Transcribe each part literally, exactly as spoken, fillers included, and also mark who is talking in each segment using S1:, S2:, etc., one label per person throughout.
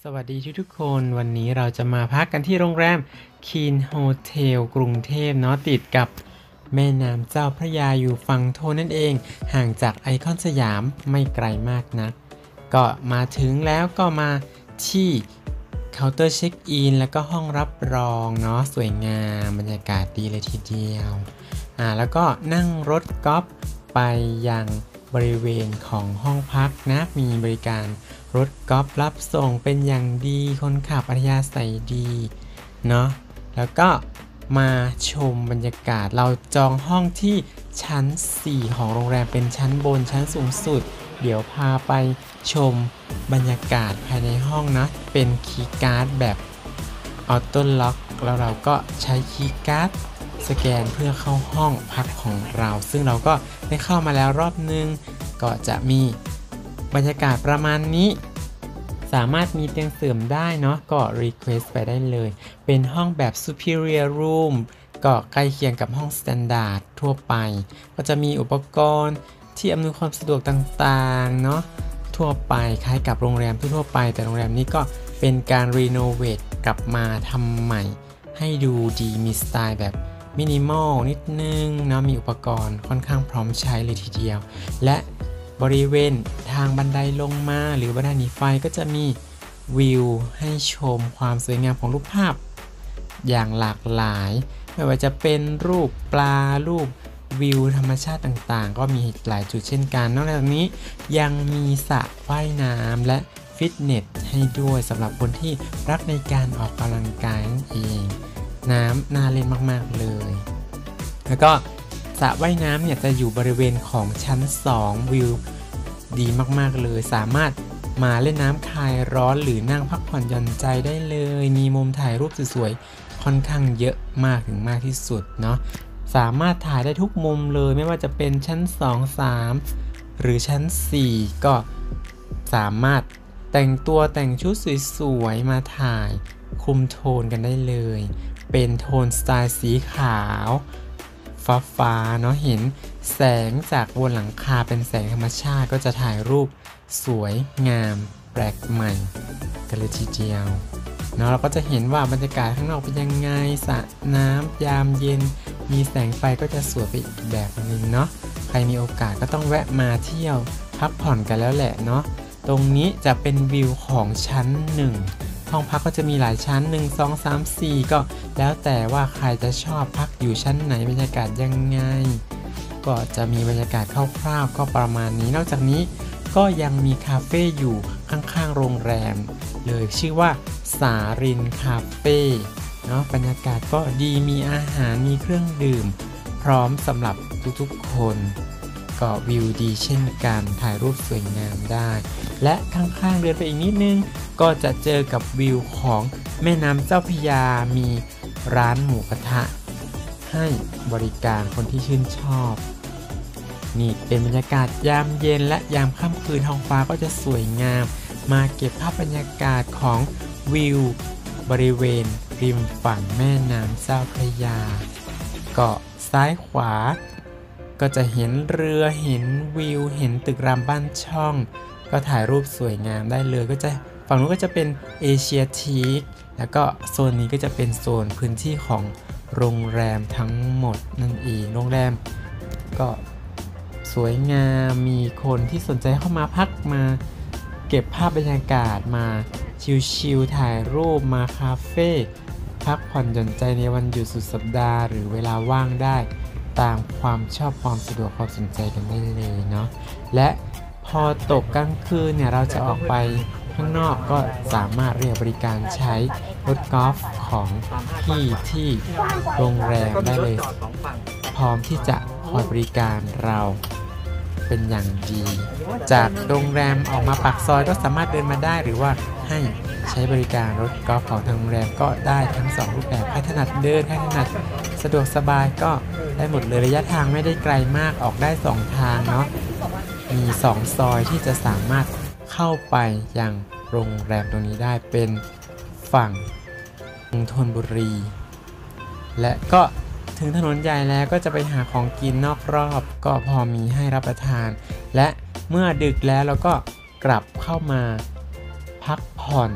S1: สวัสดีทุกๆคนวันนี้เราจะมาพักกันที่โรงแรมคีนโฮเทลกรุงเทพเนาะติดกับแม่น้ำเจ้าพระยาอยู่ฝั่งทนนั่นเองห่างจากไอคอนสยามไม่ไกลมากนักก็มาถึงแล้วก็มาที่เคาน์เตอร์เช็คอินแล้วก็ห้องรับรองเนาะสวยงามบรรยากาศดีเลยทีเดียวอ่าแล้วก็นั่งรถกอล์ฟไปยังบริเวณของห้องพักนะมีบริการรถกอล์ฟรับส่งเป็นอย่างดีคนขับอัธยาศัยดีเนาะแล้วก็มาชมบรรยากาศเราจองห้องที่ชั้นสี่ของโรงแรมเป็นชั้นบนชั้นสูงสุดเดี๋ยวพาไปชมบรรยากาศภายในห้องนะเป็นคีย์การ์ดแบบออโต้ล็อกแล้วเราก็ใช้คีย์การ์ดสแกนเพื่อเข้าห้องพักของเราซึ่งเราก็ได้เข้ามาแล้วรอบนึงก็จะมีบรรยากาศประมาณนี้สามารถมีเตียงเสื่อมได้เนาะก็ request ไปได้เลยเป็นห้องแบบ superior room ก็ใกล้เคียงกับห้อง standard ทั่วไปก็จะมีอุปกรณ์ที่อำนวยความสะดวกต่างๆเนาะทั่วไปคล้ายกับโรงแรมทั่วไปแต่โรงแรมนี้ก็เป็นการรีโนเวทกลับมาทำใหม่ให้ดูดีมีสไตล์แบบมินิมอลนิดนึงเนาะมีอุปกรณ์ค่อนข้างพร้อมใช้เลยทีเดียวและบริเวณทางบันไดลงมาหรือบันไดหนีไฟก็จะมีวิวให้ชมความสวยงามของรูปภาพอย่างหลากหลายไม่ว่าจะเป็นรูปปลารูปวิวธรรมชาติต่างๆก็มีหลายจุดเช่นกันนอกจากนี้ยังมีสระว่ายน้ำและฟิตเนสให้ด้วยสำหรับคนที่รักในการออกกำลังกายนั่นเองน้ำน่าเล่นมากๆเลยแล้วก็สระว่ายน้ำเนี่ยจะอยู่บริเวณของชั้นสองวิวดีมากๆเลยสามารถมาเล่นน้ำคลายร้อนหรือนั่งพักผ่อนหย่อนใจได้เลยมีมุมถ่ายรูปสวยๆค่อนข้างเยอะมากถึงมากที่สุดเนาะสามารถถ่ายได้ทุกมุมเลยไม่ว่าจะเป็นชั้นสอง สามหรือชั้นสี่ก็สามารถแต่งตัวแต่งชุดสวยๆมาถ่ายคุมโทนกันได้เลยเป็นโทนสไตล์สีขาวฟ้าฟ้าเนาะเห็นแสงจากบนหลังคาเป็นแสงธรรมชาติก็จะถ่ายรูปสวยงามแปลกใหม่กันเลยทีเดียวเนาะเราก็จะเห็นว่าบรรยากาศข้างนอกเป็นยังไงสระน้ำยามเย็นมีแสงไฟก็จะสวยไปอีกแบบนึงเนาะใครมีโอกาสก็ต้องแวะมาเที่ยวพักผ่อนกันแล้วแหละเนาะตรงนี้จะเป็นวิวของชั้นหนึ่งห้องพักก็จะมีหลายชั้นหนึ่ง สอง สาม สี่ก็แล้วแต่ว่าใครจะชอบพักอยู่ชั้นไหนบรรยากาศยังไงก็จะมีบรรยากาศคร่าวๆก็ประมาณนี้นอกจากนี้ก็ยังมีคาเฟ่อยู่ข้างๆโรงแรมเลยชื่อว่าสารินคาเฟ่เนาะบรรยากาศก็ดีมีอาหารมีเครื่องดื่มพร้อมสำหรับทุกๆคนก็วิวดีเช่นกันถ่ายรูปสวยงามได้และข้างๆเดินไปอีกนิดนึงก็จะเจอกับวิวของแม่น้ำเจ้าพระยามีร้านหมูกระทะให้บริการคนที่ชื่นชอบนี่เป็นบรรยากาศยามเย็นและยามค่ำคืนท้องฟ้าก็จะสวยงามมาเก็บภาพบรรยากาศของวิวบริเวณริมฝั่งแม่น้ำเจ้าพระยาเกาะซ้ายขวาก็จะเห็นเรือเห็นวิวเห็นตึกรามบ้านช่องก็ถ่ายรูปสวยงามได้เลยก็จะฝั่งนู้นก็จะเป็นเอเชียทีคแล้วก็โซนนี้ก็จะเป็นโซนพื้นที่ของโรงแรมทั้งหมดนั่นเองโรงแรมก็สวยงามมีคนที่สนใจเข้ามาพักมาเก็บภาพบรรยากาศมาชิลๆถ่ายรูปมาคาเฟ่พักผ่อนหย่อนใจในวันหยุดสุดสัปดาห์หรือเวลาว่างได้ตามความชอบความสะดวกความสนใจกันได้เลยเนาะและพอตกกลางคืนเนี่ยเราจะออกไปข้างนอกก็สามารถเรียกบริการใช้รถกอล์ฟของพี่ที่โรงแรมได้เลยพร้อมที่จะคอยบริการเราเป็นอย่างดีจากโรงแรมออกมาปากซอยก็สามารถเดินมาได้หรือว่าให้ใช้บริการรถกอล์ฟของทางโรงแรมก็ได้ทั้งสองรูปแบบใครถนัดเดินใครถนัดสะดวกสบายก็ได้หมดเลยระยะทางไม่ได้ไกลมากออกได้สองทางเนาะมีสองซอยที่จะสามารถเข้าไปยังโรงแรมตรงนี้ได้เป็นฝั่งธนบุรีและก็ถึงถนนใหญ่แล้วก็จะไปหาของกินนอกรอบก็พอมีให้รับประทานและเมื่อดึกแล้วเราก็กลับเข้ามาพักผ่อน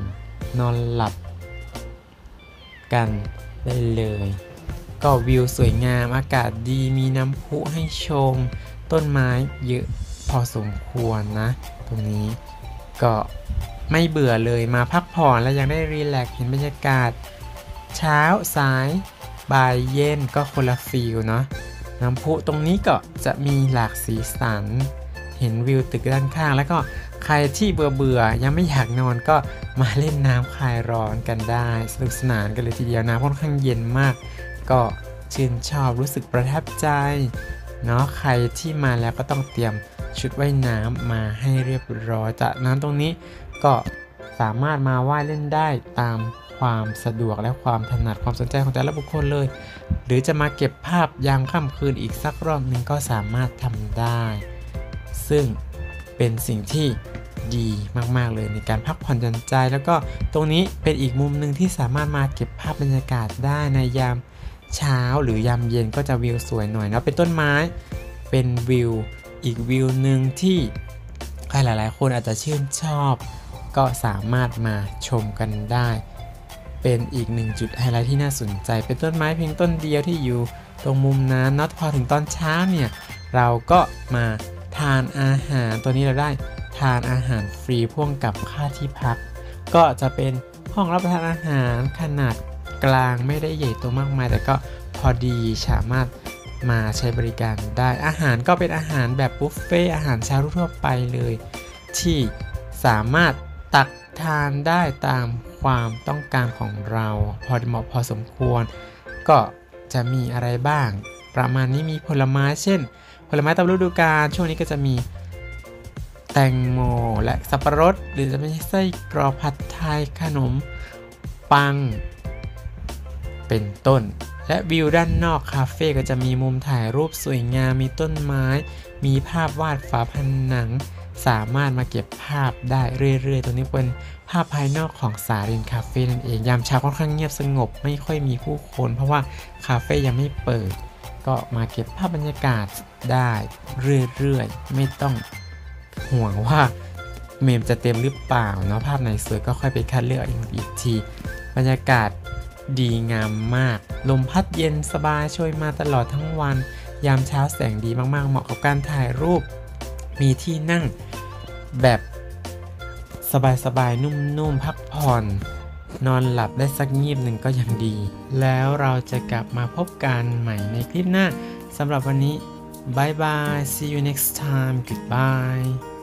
S1: นอนหลับกันได้เลยก็วิวสวยงามอากาศดีมีน้ำพุให้ชมต้นไม้เยอะพอสมควรนะตรงนี้ก็ไม่เบื่อเลยมาพักผ่อนแล้วยังได้รีแลกซ์เห็นบรรยากาศเช้าสายบ่ายเย็นก็คนละฟีลเนาะน้ำพุตรงนี้ก็จะมีหลากสีสันเห็นวิวตึกด้านข้างแล้วก็ใครที่เบื่อเบื่อยังไม่อยากนอนก็มาเล่นน้ำคลายร้อนกันได้สนุกสนานกันเลยทีเดียวน้ำค่อนข้างเย็นมากก็ชื่นชอบรู้สึกประทับใจเนาะใครที่มาแล้วก็ต้องเตรียมชุดว่ายน้ำมาให้เรียบร้อยจากนั้นตรงนี้ก็สามารถมาว่ายเล่นได้ตามความสะดวกและความถนัดความสนใจของแต่ละบุคคลเลยหรือจะมาเก็บภาพยามค่ำคืนอีกสักรอบหนึ่งก็สามารถทำได้ซึ่งเป็นสิ่งที่ดีมากๆเลยในการพักผ่อนหย่อนใจแล้วก็ตรงนี้เป็นอีกมุมหนึ่งที่สามารถมาเก็บภาพบรรยากาศได้ในยามเช้าหรือยามเย็นก็จะวิวสวยหน่อยเนาะเป็นต้นไม้เป็นวิวอีกวิวหนึ่งที่ใครหลายๆคนอาจจะชื่นชอบก็สามารถมาชมกันได้เป็นอีกหนึ่งจุดไฮไลท์ที่น่าสนใจเป็นต้นไม้เพียงต้นเดียวที่อยู่ตรงมุมนั้นเนาะพอถึงตอนเช้าเนี่ยเราก็มาทานอาหารตัวนี้เราได้ทานอาหารฟรีพ่วงกับค่าที่พักก็จะเป็นห้องรับประทานอาหารขนาดกลางไม่ได้ใหญ่โตมากมายแต่ก็พอดีสามารถมาใช้บริการได้อาหารก็เป็นอาหารแบบบุฟเฟ่อาหารเช้าทั่วไปเลยที่สามารถตักทานได้ตามความต้องการของเราพอเหมาะพอสมควรก็จะมีอะไรบ้างประมาณนี้มีผลไม้เช่นผลไม้ตามฤดูกาลช่วงนี้ก็จะมีแตงโมและสับปะรดหรือจะเป็นไส้กรอกผัดไทยขนมปังเป็นต้นและวิวด้านนอกคาเฟ่ก็จะมีมุมถ่ายรูปสวยงามมีต้นไม้มีภาพวาดฝาผนังสามารถมาเก็บภาพได้เรื่อยๆตัวนี้เป็นภาพภายนอกของสารินคาเฟ่นั่นเองยามเช้าค่อนข้างเงียบสงบไม่ค่อยมีผู้คนเพราะว่าคาเฟ่ยังไม่เปิดก็มาเก็บภาพบรรยากาศได้เรื่อยๆไม่ต้องห่วงว่าเมมจะเต็มหรือเปล่าเนาะภาพไหนสวยก็ค่อยไปคัดเลือกอีกทีบรรยากาศดีงามมากลมพัดเย็นสบายช่วยมาตลอดทั้งวันยามเช้าแสงดีมากๆเหมาะกับการถ่ายรูปมีที่นั่งแบบสบายๆนุ่มๆพักผ่อนนอนหลับได้สักงีบหนึ่งก็ยังดีแล้วเราจะกลับมาพบกันใหม่ในคลิปหน้าสำหรับวันนี้บายบาย see you next time goodbye